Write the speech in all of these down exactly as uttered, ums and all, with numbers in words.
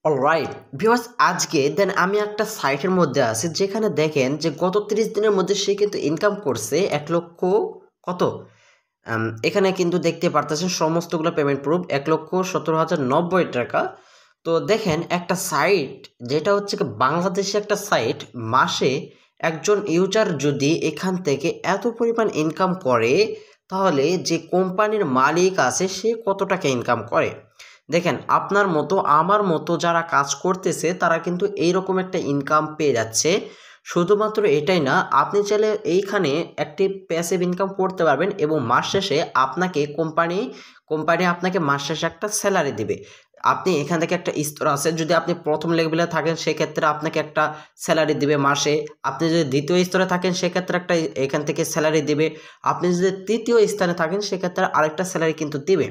Alright viewers, আজকে দেন আমি একটা সাইটের মধ্যে আছি যেখানে দেখেন যে গত ত্রিশ দিনের মধ্যে সে কিন্তু ইনকাম করছে এক লক্ষ কত আম, এখানে কিন্তু দেখতে পারতেছেন সমস্তগুলো পেমেন্ট প্রুফ এক লক্ষ সতেরো হাজার নব্বই টাকা। তো দেখেন একটা সাইট যেটা হচ্ছে কি বাংলাদেশে একটা সাইট, মাসে একজন ইউজার যদি এখান থেকে এত পরিমাণ ইনকাম করে তাহলে যে কোম্পানির মালিক আছে সে কত টাকা ইনকাম করে। দেখেন আপনার মতো আমার মতো যারা কাজ করতেছে তারা কিন্তু এইরকম একটা ইনকাম পেয়ে যাচ্ছে। শুধুমাত্র এটাই না, আপনি চাইলে এইখানে একটি প্যাসিভ ইনকাম করতে পারবেন এবং মাস শেষে আপনাকে কোম্পানি কোম্পানি আপনাকে মাস শেষে একটা স্যালারি দিবে। আপনি এখান থেকে একটা স্তর আছে, যদি আপনি প্রথম লেভেলে থাকেন সেক্ষেত্রে আপনাকে একটা স্যালারি দিবে মাসে। আপনি যদি দ্বিতীয় স্তরে থাকেন সেক্ষেত্রে একটা এখান থেকে স্যালারি দিবে। আপনি যদি তৃতীয় স্থানে থাকেন সেক্ষেত্রে আরেকটা স্যালারি কিন্তু দিবে।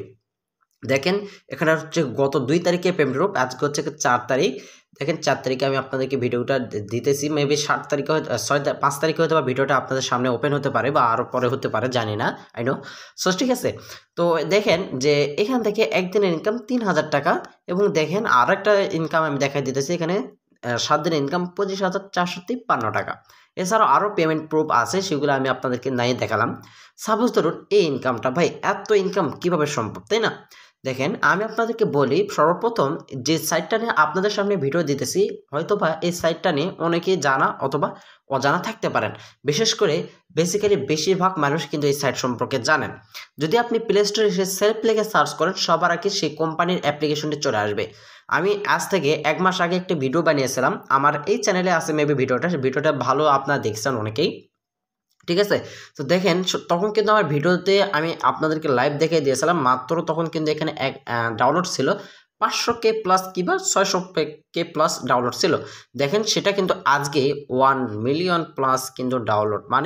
দেখেন এখানে হচ্ছে গত দুই তারিখে পেমেন্ট রূপ, আজকে হচ্ছে চার তারিখ। দেখেন চার তারিখে আমি আপনাদেরকে ভিডিওটা দিতেছি, মেবি সাত তারিখে হয়তো ছয় পাঁচ তারিখে হয়তো বা ভিডিওটা আপনাদের সামনে ওপেন হতে পারে বা আরও পরে হতে পারে, জানি না, আই নো। সো ঠিক আছে, তো দেখেন যে এখান থেকে একদিনের ইনকাম তিন হাজার টাকা এবং দেখেন আর একটা ইনকাম আমি দেখাই দিতেছি এখানে সাত দিনের ইনকাম পঁচিশ হাজার চারশো তিপ্পান্ন টাকা। এছাড়াও আরও পেমেন্ট প্রুফ আছে, সেগুলো আমি আপনাদেরকে নাই দেখালাম। সাপোজ ধরুন এই ইনকামটা, ভাই এত ইনকাম কিভাবে সম্ভব, তাই না? দেখেন আমি আপনাদেরকে বলি, সর্বপ্রথম যে সাইটটা নিয়ে আপনাদের সামনে ভিডিও দিতেছি হয়তো বা এই সাইটটা নিয়ে অনেকেই জানা অথবা অজানা থাকতে পারেন। বিশেষ করে বেসিক্যালি বেশিরভাগ মানুষ কিন্তু এই সাইট সম্পর্কে জানেন। যদি আপনি প্লে স্টোরে এসে সেলফ লেগে সার্চ করেন সবার আগে সেই কোম্পানির অ্যাপ্লিকেশনটি চলে আসবে। আমি আজ থেকে এক মাস আগে একটা ভিডিও বানিয়েছিলাম, আমার এই চ্যানেলে আছে মেবি ভিডিওটা, ভিডিওটা ভালো আপনারা দেখছেন অনেকেই, ঠিক আছে। তো দেখেন তখন কিন্তু আমার ভিডিওতে আমি আপনাদেরকে লাইভ দেখে দিয়েছিলাম, মাত্র তখন কিন্তু এখানে এক ডাউনলোড ছিল পাঁচশো কে প্লাস কিংবা ছয়শো কে প্লাস ডাউনলোড ছিল। দেখেন সেটা কিন্তু আজকে ওয়ান মিলিয়ন প্লাস কিন্তু ডাউনলোড, মানে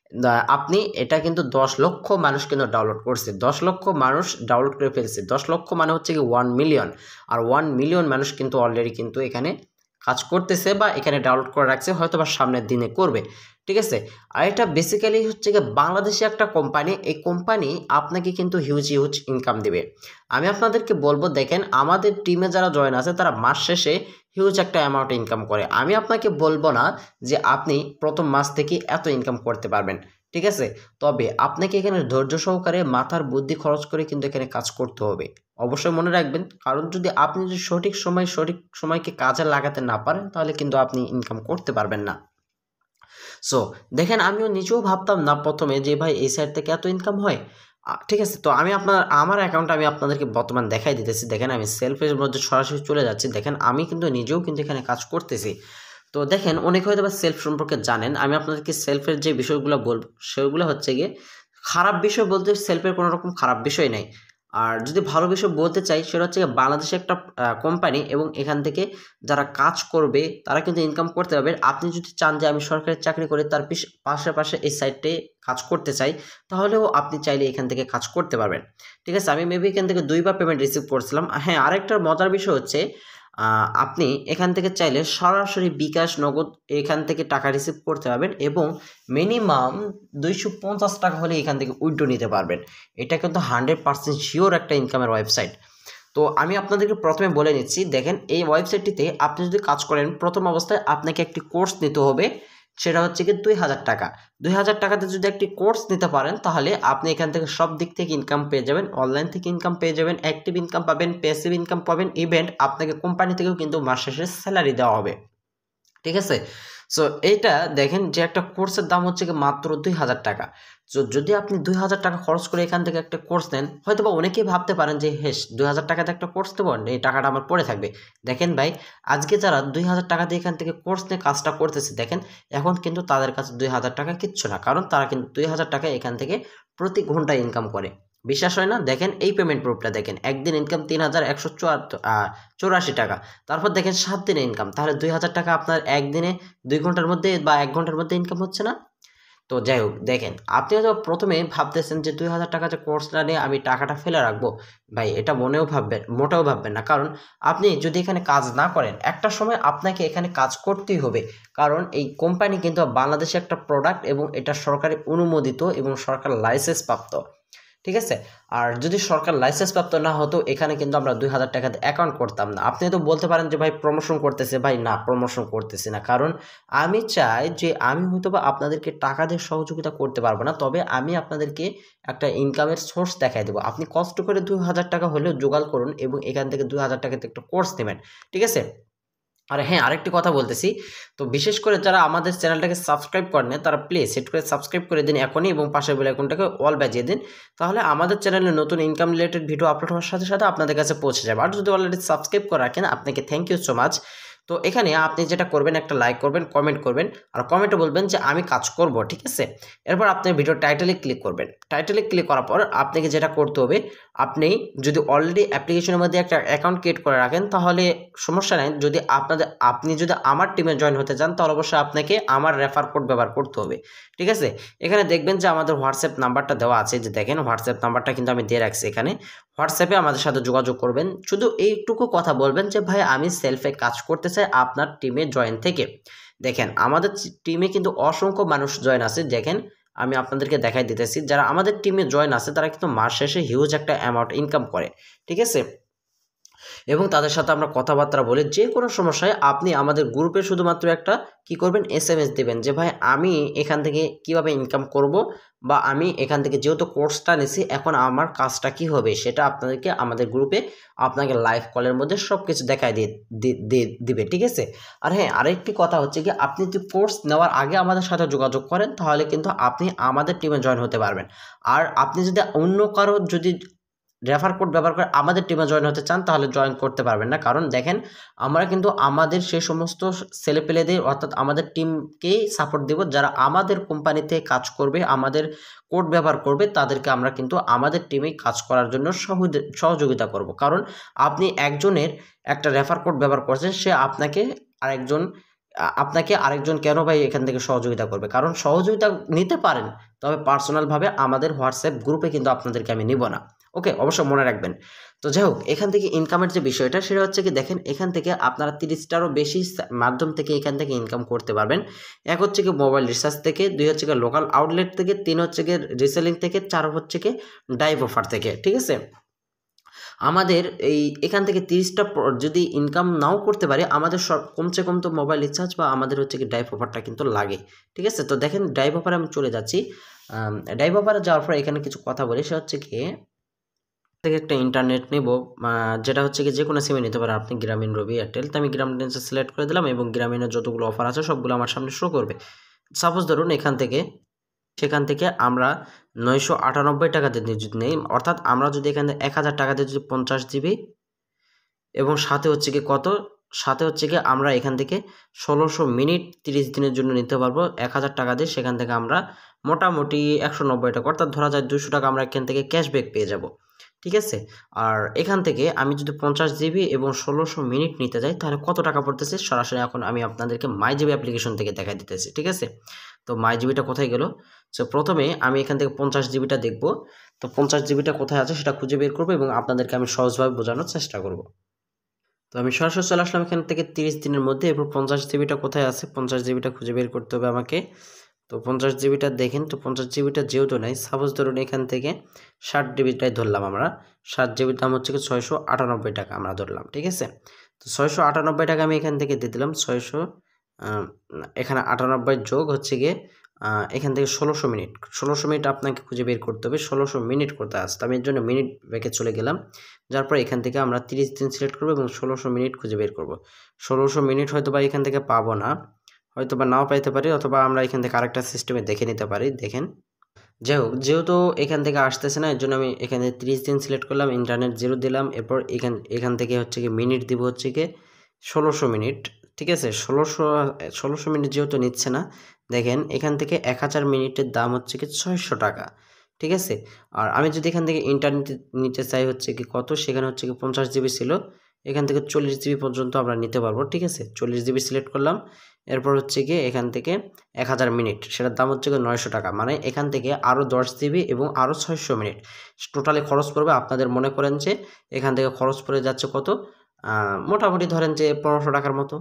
আপনি এটা কিন্তু দশ লক্ষ মানুষ কিন্তু ডাউনলোড করছে, দশ লক্ষ মানুষ ডাউনলোড করে ফেলছে। দশ লক্ষ মানে হচ্ছে কি ওয়ান মিলিয়ন, আর ওয়ান মিলিয়ন মানুষ কিন্তু অলরেডি কিন্তু এখানে কাজ করতেছে বা এখানে ডাউনলোড করে রাখছে, হয়তো বা সামনের দিনে করবে, ঠিক আছে। আর এটা বেসিক্যালি হচ্ছে কি বাংলাদেশে একটা কোম্পানি, এই কোম্পানি আপনাকে কিন্তু হিউজ হিউজ ইনকাম দিবে। আমি আপনাদেরকে বলবো, দেখেন আমাদের টিমে যারা জয়েন আছে তারা মাস শেষে হিউজ একটা অ্যামাউন্ট ইনকাম করে। আমি আপনাকে বলবো না যে আপনি প্রথম মাস থেকে এত ইনকাম করতে পারবেন, ঠিক আছে। তবে আপনাকে এখানে ধৈর্য সহকারে মাথার বুদ্ধি খরচ করে কিন্তু এখানে কাজ করতে হবে। অবশ্যই মনে রাখবেন, কারণ যদি আপনি যদি সঠিক সময় সঠিক সময়কে কাজে লাগাতে না পারেন তাহলে কিন্তু আপনি ইনকাম করতে পারবেন না। সো দেখেন আমিও নিজেও ভাবতাম না প্রথমে যে ভাই এই সাইট থেকে এত ইনকাম হয়, ঠিক আছে। তো আমি আপনার আমার অ্যাকাউন্ট আমি আপনাদেরকে বর্তমান দেখাই দিতেছি। দেখেন আমি সেলফের মধ্যে সরাসরি চলে যাচ্ছি, দেখেন আমি কিন্তু নিজেও কিন্তু এখানে কাজ করতেছি। তো দেখেন অনেকে হয়তো বা সেলফ সম্পর্কে জানেন, আমি আপনাদেরকে সেলফের যে বিষয়গুলো বলবো সেগুলো হচ্ছে গিয়ে খারাপ বিষয় বলতে সেলফের কোনো রকম খারাপ বিষয় নেই। আর যদি ভালো বিষয় বলতে চাই সেটা হচ্ছে বাংলাদেশে একটা কোম্পানি এবং এখান থেকে যারা কাজ করবে তারা কিন্তু ইনকাম করতে পারবে। আপনি যদি চান যে আমি সরকারি চাকরি করে তার পাশাপাশি এই সাইটে কাজ করতে চাই তাহলেও আপনি চাইলে এখান থেকে কাজ করতে পারবেন, ঠিক আছে। আমি মেবি এখান থেকে দুইবার পেমেন্ট রিসিভ করছিলাম। হ্যাঁ, আরেকটা মজার বিষয় হচ্ছে আপনি এখান থেকে চাইলে সরাসরি বিকাশ নগদ এখান থেকে টাকা রিসিভ করতে পারবেন এবং মিনিমাম দুইশো পঞ্চাশ টাকা হলে এখান থেকে উইথড্র নিতে পারবেন। এটা কিন্তু হান্ড্রেড পার্সেন্ট শিওর একটা ইনকামের ওয়েবসাইট। তো আমি আপনাদেরকে প্রথমে বলে নিচ্ছি, দেখেন এই ওয়েবসাইটটিতে আপনি যদি কাজ করেন প্রথম অবস্থায় আপনাকে একটি কোর্স নিতে হবে, সেটা হচ্ছে কি দুই হাজার টাকা। দুই হাজার টাকাতে যদি একটি কোর্স নিতে পারেন তাহলে আপনি এখান থেকে সব দিক থেকে ইনকাম পেয়ে যাবেন, অনলাইন থেকে ইনকাম পেয়ে যাবেন, অ্যাক্টিভ ইনকাম পাবেন, প্যাসিভ ইনকাম পাবেন, ইভেন্ট আপনাকে কোম্পানি থেকেও কিন্তু মাস শেষে স্যালারি দেওয়া হবে, ঠিক আছে। সো এইটা দেখেন যে একটা কোর্সের দাম হচ্ছে কি মাত্র দুই হাজার টাকা। তো যদি আপনি দুই হাজার টাকা খরচ করে এখান থেকে একটা কোর্স নেন, হয়তো বা অনেকেই ভাবতে পারেন যে হেস দুই হাজার টাকাতে একটা কোর্স দেবো, এই টাকাটা আমার পড়ে থাকবে। দেখেন ভাই, আজকে যারা দুই হাজার টাকা দিয়ে এখান থেকে কোর্স নিয়ে কাজটা করতেছে, দেখেন এখন কিন্তু তাদের কাছে দুই হাজার টাকা কিচ্ছু না, কারণ তারা কিন্তু দুই হাজার টাকা এখান থেকে প্রতি ঘন্টায় ইনকাম করে। বিশ্বাস হয় না? দেখেন এই পেমেন্ট প্রুফটা দেখেন, একদিন ইনকাম তিন হাজার একশো চৌরাশি টাকা। তারপর দেখেন সাত দিনে ইনকাম, তাহলে দুই হাজার টাকা আপনার একদিনে দুই ঘন্টার মধ্যে বা এক ঘন্টার মধ্যে ইনকাম হচ্ছে না? তো যাই হোক, দেখেন আপনি হয়তো প্রথমে ভাবতেছেন যে দুই হাজার টাকা যে কোর্সটা নিয়ে আমি টাকাটা ফেলে রাখবো, ভাই এটা মনেও ভাববেন, মোটেও ভাববেন না। কারণ আপনি যদি এখানে কাজ না করেন একটা সময় আপনাকে এখানে কাজ করতেই হবে, কারণ এই কোম্পানি কিন্তু বাংলাদেশে একটা প্রোডাক্ট এবং এটা সরকারি অনুমোদিত এবং সরকার লাইসেন্স প্রাপ্ত, ঠিক আছে। আর যদি সরকার লাইসেন্স প্রাপ্ত না হতো এখানে কিন্তু আমরা দুই হাজার টাকাতে অ্যাকাউন্ট করতাম না। আপনি তো বলতে পারেন যে ভাই প্রমোশন করতেছে, ভাই না প্রমোশন করতেছি না, কারণ আমি চাই যে আমি হয়তো বা আপনাদেরকে টাকা দিয়ে সহযোগিতা করতে পারবো না, তবে আমি আপনাদেরকে একটা ইনকামের সোর্স দেখাই দেবো। আপনি কষ্ট করে দুই হাজার টাকা হলেও জোগাড় করুন এবং এখান থেকে দুই হাজার টাকাতে একটা কোর্স নেবেন, ঠিক আছে। আর হ্যাঁ, আরেকটি কথা বলতেছি, তো বিশেষ করে যারা আমাদের চ্যানেলটাকে সাবস্ক্রাইব করেন না তারা প্লিজ সেট করে সাবস্ক্রাইব করে দিন এখনই এবং পাশের বেল আইকনটাকে অল বাজিয়ে দিন, তাহলে আমাদের চ্যানেলে নতুন ইনকাম রিলেটেড ভিডিও আপলোড হওয়ার সাথে সাথে আপনাদের কাছে পৌঁছে যাবে। আর যদি অলরেডি সাবস্ক্রাইব করে রাখেন আপনাকে থ্যাংক ইউ সো মাচ। তো এখানে আপনি যেটা করবেন একটা লাইক করবেন, কমেন্ট করবেন, আর কমেন্টে বলবেন যে আমি কাজ করব, ঠিক আছে। এরপর আপনি ভিডিও টাইটেলে ক্লিক করবেন, টাইটেলে ক্লিক করার পর আপনাকে যেটা করতে হবে, আপনি যদি অলরেডি অ্যাপ্লিকেশনের মধ্যে একটা অ্যাকাউন্ট ক্রিয়েট করে রাখেন তাহলে সমস্যা নাই, যদি আপনাদের আপনি যদি আমার টিমে জয়েন হতে চান তাহলে অবশ্যই আপনাকে আমার রেফার কোড ব্যবহার করতে হবে, ঠিক আছে। এখানে দেখবেন যে আমাদের হোয়াটসঅ্যাপ নাম্বারটা দেওয়া আছে, যে দেখেন হোয়াটসঅ্যাপ নাম্বারটা কিন্তু আমি দিয়ে রাখছি এখানে। হোয়াটসঅ্যাপে আমাদের সাথে যোগাযোগ করবেন, শুধু এইটুকু কথা বলবেন যে ভাই আমি সেলফে কাজ করতে চাই আপনার টিমে জয়েন থেকে। দেখেন আমাদের টিমে কিন্তু অসংখ্য মানুষ জয়েন আছে, দেখেন আমি আপনাদেরকে দেখাই দিতেছি, যারা আমাদের টিমে জয়েন আছে তারা কিন্তু মাস শেষে হিউজ একটা অ্যামাউন্ট ইনকাম করে, ঠিক আছে। এবং তাদের সাথে আমরা কথাবার্তা বলি, যে কোনো সমস্যায় আপনি আমাদের গ্রুপে শুধুমাত্র একটা কি করবেন, এস এম এস দেবেন যে ভাই আমি এখান থেকে কিভাবে ইনকাম করব, বা আমি এখান থেকে যেহেতু কোর্সটা নিছি এখন আমার কাজটা কি হবে সেটা আপনাদেরকে আমাদের গ্রুপে আপনাকে লাইভ কলের মধ্যে সব কিছু দেখাই দিয়ে দিবে, ঠিক আছে। আর হ্যাঁ, আরেকটি কথা হচ্ছে কি, আপনি যদি কোর্স নেওয়ার আগে আমাদের সাথে যোগাযোগ করেন তাহলে কিন্তু আপনি আমাদের টিমে জয়েন হতে পারবেন। আর আপনি যদি অন্য কারো যদি রেফার কোড ব্যবহার করে আমাদের টিমে জয়েন হতে চান তাহলে জয়েন করতে পারবেন না, কারণ দেখেন আমরা কিন্তু আমাদের সেই সমস্ত ছেলেপেলেদের অর্থাৎ আমাদের টিমকেই সাপোর্ট দেব, যারা আমাদের কোম্পানিতে কাজ করবে, আমাদের কোড ব্যবহার করবে, তাদেরকে আমরা কিন্তু আমাদের টিমে কাজ করার জন্য সহযোগিতা করব। কারণ আপনি একজনের একটা রেফার কোড ব্যবহার করছেন, সে আপনাকে আরেকজন আপনাকে আরেকজন কেন ভাই এখান থেকে সহযোগিতা করবে, কারণ সহযোগিতা নিতে পারেন তবে পার্সোনালভাবে আমাদের হোয়াটসঅ্যাপ গ্রুপে কিন্তু আপনাদেরকে আমি নিব না, ওকে, অবশ্যই মনে রাখবেন। তো যাই হোক, এখান থেকে ইনকামের যে বিষয়টা সেটা হচ্ছে কি, দেখেন এখান থেকে আপনারা তিরিশটারও বেশি মাধ্যম থেকে এখান থেকে ইনকাম করতে পারবেন। এক হচ্ছে কি মোবাইল রিচার্জ থেকে, দুই হচ্ছে কি লোকাল আউটলেট থেকে, তিন হচ্ছে কি রিসেলিং থেকে, চার হচ্ছে কি ডাইভ অফার থেকে, ঠিক আছে। আমাদের এই এখান থেকে তিরিশটা যদি ইনকাম নাও করতে পারি, আমাদের সব কমসে কম তো মোবাইল রিচার্জ বা আমাদের হচ্ছে কি ডাইভ অফারটা কিন্তু লাগে, ঠিক আছে। তো দেখেন ডাইভ অফারে আমি চলে যাচ্ছি। ডাইভ অফারে যাওয়ার পর এখানে কিছু কথা বলি, সে হচ্ছে কি থেকে একটা ইন্টারনেট নেব, যেটা হচ্ছে কি যে কোনো সিমে নিতে পারেন আপনি, গ্রামীণ, রবি, এয়ারটেল। তো আমি গ্রামীণ সিলেক্ট করে দিলাম এবং গ্রামীণের যতগুলো অফার আছে সবগুলো আমার সামনে শো করবে। সাপোজ ধরুন এখান থেকে সেখান থেকে আমরা নয়শো আটানব্বই টাকাতে যদি নেই, অর্থাৎ আমরা যদি এখানে এক হাজার টাকাতে যদি পঞ্চাশ জিবি এবং সাথে হচ্ছে কি কত, সাথে হচ্ছে কি আমরা এখান থেকে ষোলোশো মিনিট তিরিশ দিনের জন্য নিতে পারবো এক হাজার টাকা দিয়ে। সেখান থেকে আমরা মোটামুটি একশো নব্বই টাকা অর্থাৎ ধরা যায় দুশো টাকা আমরা এখান থেকে ক্যাশব্যাক পেয়ে যাব, ঠিক আছে। আর এখান থেকে আমি যদি পঞ্চাশ জিবি এবং ষোলোশো মিনিট নিতে যাই তাহলে কত টাকা পড়তেছে সরাসরি এখন আমি আপনাদেরকে মাই জিবি অ্যাপ্লিকেশন থেকে দেখা দিতেছি, ঠিক আছে। তো মাই জিবিটা কোথায় গেল, সো প্রথমে আমি এখান থেকে পঞ্চাশ জিবিটা দেখব। তো পঞ্চাশ জিবিটা কোথায় আছে সেটা খুঁজে বের করবো এবং আপনাদেরকে আমি সহজভাবে বোঝানোর চেষ্টা করব। তো আমি সরাসরি চলে আসলাম এখান থেকে তিরিশ দিনের মধ্যে। এরপর পঞ্চাশ জিবিটা কোথায় আছে, পঞ্চাশ জিবিটা খুঁজে বের করতে হবে আমাকে। তো পঞ্চাশ জিবিটা দেখেন, তো পঞ্চাশ জিবিটা যেহেতু নাই, সাপোজ ধরুন এখান থেকে ষাট জিবিটাই ধরলাম আমরা, ষাট জিবির দাম হচ্ছে কি ছয়শো আটানব্বই টাকা আমরা ধরলাম, ঠিক আছে। তো ছয়শো আটানব্বই টাকা আমি এখান থেকে দিয়ে দিলাম, ছয়শো এখানে আটানব্বই যোগ হচ্ছে গিয়ে এখান থেকে ষোলোশো মিনিট, ষোলোশো মিনিট আপনাকে খুঁজে বের করতে হবে, ষোলোশো মিনিট করতে আসতে আমি এর জন্য মিনিট ব্যাকে চলে গেলাম। যার পর এখান থেকে আমরা তিরিশ দিন সিলেক্ট করবো এবং ষোলোশো মিনিট খুঁজে বের করব। ষোলোশো মিনিট হয়তো বা এখান থেকে পাবো না, হয়তো বা নাও পাইতে পারি, অথবা আমরা এখান থেকে আরেকটা সিস্টেমে দেখে নিতে পারি। দেখেন যাই হোক, যেহেতু এখান থেকে আসতেছে না এর জন্য আমি এখানে তিরিশ দিন সিলেক্ট করলাম, ইন্টারনেট জিরো দিলাম। এরপর এখান এখান থেকে হচ্ছে কি মিনিট দিব হচ্ছে কি ষোলোশো মিনিট, ঠিক আছে। ষোলোশো ষোলোশো মিনিট যেহেতু নিচ্ছে না, দেখেন এখান থেকে এক হাজার মিনিটের দাম হচ্ছে কি ছয়শো টাকা, ঠিক আছে। আর আমি যদি এখান থেকে ইন্টারনেট নিতে চাই হচ্ছে কি কত, সেখানে হচ্ছে কি পঞ্চাশ জিবি ছিল, এখান থেকে চল্লিশ জিবি পর্যন্ত আমরা নিতে পারবো, ঠিক আছে। চল্লিশ জিবি সিলেক্ট করলাম। এরপর হচ্ছে গিয়ে এখান থেকে এক হাজার মিনিট, সেটার দাম হচ্ছে গিয়ে নয়শো টাকা, মানে এখান থেকে আরও দশ জিবি এবং আরও ছয়শো মিনিট টোটালি খরচ পড়বে। আপনাদের মনে করেন যে এখান থেকে খরচ পড়ে যাচ্ছে কত, মোটামুটি ধরেন যে পনেরোশো টাকার মতো,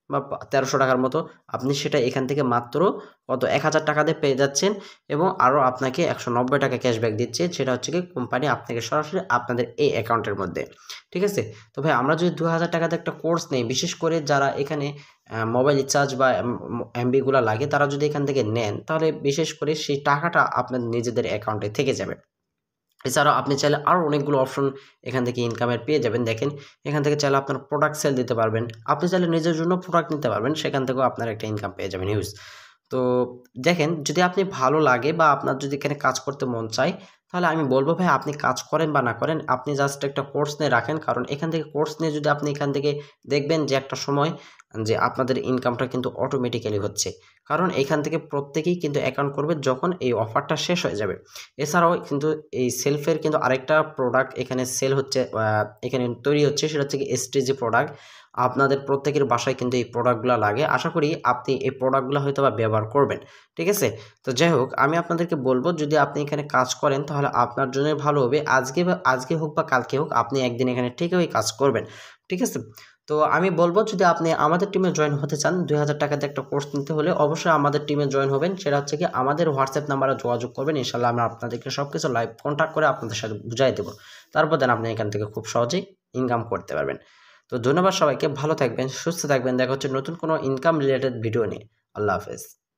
বা তেরোশো টাকার মতো, আপনি সেটা এখান থেকে মাত্র কত এক হাজার টাকা দিয়ে পেয়ে যাচ্ছেন এবং আরও আপনাকে একশো নব্বই টাকা ক্যাশব্যাক দিচ্ছে, সেটা হচ্ছে কি কোম্পানি আপনাকে সরাসরি আপনাদের এই অ্যাকাউন্টের মধ্যে। ঠিক আছে, তো ভাই আমরা যদি দু হাজার টাকাতে একটা কোর্স নেই, বিশেষ করে যারা এখানে মোবাইল রিচার্জ বা এমবিগুলো লাগে তারা যদি এখান থেকে নেন, তাহলে বিশেষ করে সেই টাকাটা আপনার নিজেদের অ্যাকাউন্টে থেকে যাবে। এছাড়াও আপনি চাইলে আরও অনেকগুলো অপশন এখান থেকে ইনকামের পেয়ে যাবেন। দেখেন এখান থেকে চাইলে আপনার প্রোডাক্ট সেল দিতে পারবেন, আপনি চাইলে নিজের জন্য প্রোডাক্ট নিতে পারবেন, সেখান থেকেও আপনার একটা ইনকাম পেয়ে যাবেন হিউজ। তো দেখেন যদি আপনি ভালো লাগে বা আপনার যদি এখানে কাজ করতে মন চায়, তাহলে আমি বলবো ভাই আপনি কাজ করেন বা না করেন, আপনি জাস্ট একটা কোর্স নিয়ে রাখেন। কারণ এখান থেকে কোর্স নিয়ে যদি আপনি এখান থেকে দেখবেন যে একটা সময় যে আপনাদের ইনকামটা কিন্তু অটোমেটিক্যালি হচ্ছে, কারণ এখান থেকে প্রত্যেকেই কিন্তু অ্যাকাউন্ট করবে যখন এই অফারটা শেষ হয়ে যাবে। এছাড়াও কিন্তু এই সেলফের কিন্তু আরেকটা প্রোডাক্ট এখানে সেল হচ্ছে, এখানে তৈরি হচ্ছে, সেটা হচ্ছে কি এসটিজি প্রোডাক্ট। আপনাদের প্রত্যেকের বাসায় কিন্তু এই প্রোডাক্টগুলো লাগে, আশা করি আপনি এই প্রোডাক্টগুলো হয়তো বা ব্যবহার করবেন। ঠিক আছে, তো যাই হোক আমি আপনাদেরকে বলবো যদি আপনি এখানে কাজ করেন তাহলে আপনার জন্যই ভালো হবে। আজকে বা আজকে হোক বা কালকে হোক আপনি একদিন এখানে ঠিকই কাজ করবেন। ঠিক আছে, তো আমি বলবো যদি আপনি আমাদের টিমে জয়েন হতে চান, দুই হাজার টাকাতে একটা কোর্স নিতে হলে অবশ্যই আমাদের টিমে জয়েন হবেন। সেটা হচ্ছে কি আমাদের হোয়াটসঅ্যাপ নাম্বারে যোগাযোগ করবেন, ইনশাল্লাহ আমরা আপনাদেরকে সব কিছু লাইভ কন্ট্যাক্ট করে আপনাদের সাথে বুঝাই দেবো। তারপর দেন আপনি এখান থেকে খুব সহজেই ইনকাম করতে পারবেন। তো ধন্যবাদ সবাইকে, ভালো থাকবেন, সুস্থ থাকবেন, দেখা হচ্ছে নতুন কোনো ইনকাম রিলেটেড ভিডিও নিয়ে। আল্লাহ হাফেজ।